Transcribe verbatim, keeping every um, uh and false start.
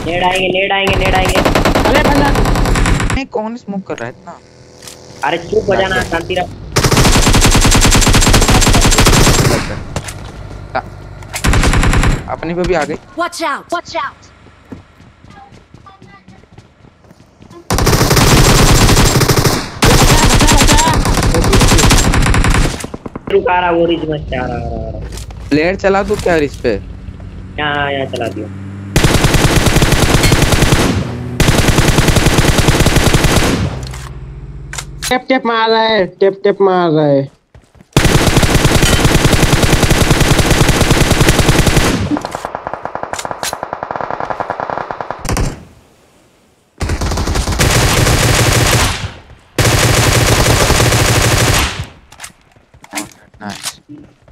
नेड आएंगे नेड आएंगे नेड आएंगे। अरे बंदा नहीं, कौन स्मोक कर रहा है इतना? अरे चुप हो जाना, शांति रख। अपने पे भी आ गई। Watch out! Watch out! रुका रहा वो रिज में आ रहा रहा। प्लेयर चला दो क्या रिच पे? यहाँ यहाँ चला दियो। टेप टेप मार रहा है, टेप टेप मार रहा है। नाइस।